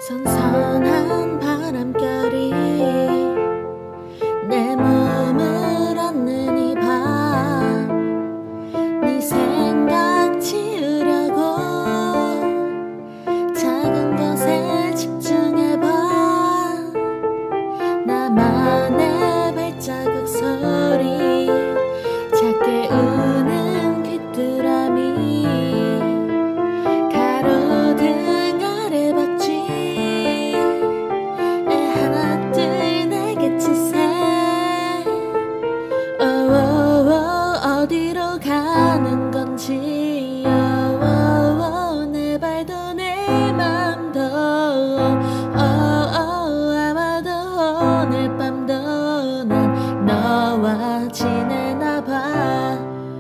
선선한 바람결이 내 몸을 얻는 이 밤, 네 생각 지우려고 작은 것에 집중해봐. 나만의 발자국 소리, 작게 우는 귀뚜라미, 가로등 아래 박쥐, 애 하나둘 내게 치세. 어디로 가는 건지, 내 발도 내 맘도, 아마도 오늘 밤도 난 너와 지내나 봐.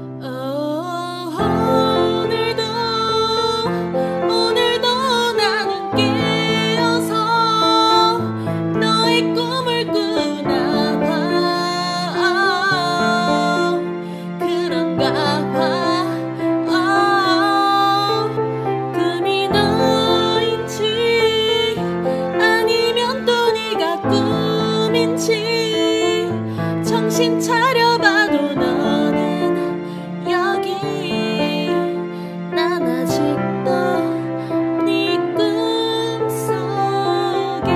오늘도 나는 깨어서 너의 꿈을 꾸나 봐. 그런가 봐. 꿈이 너인지 아니면 또 네가 꿈인지 정신 차려봐도 너는 여기. 난 아직도 네 꿈속에.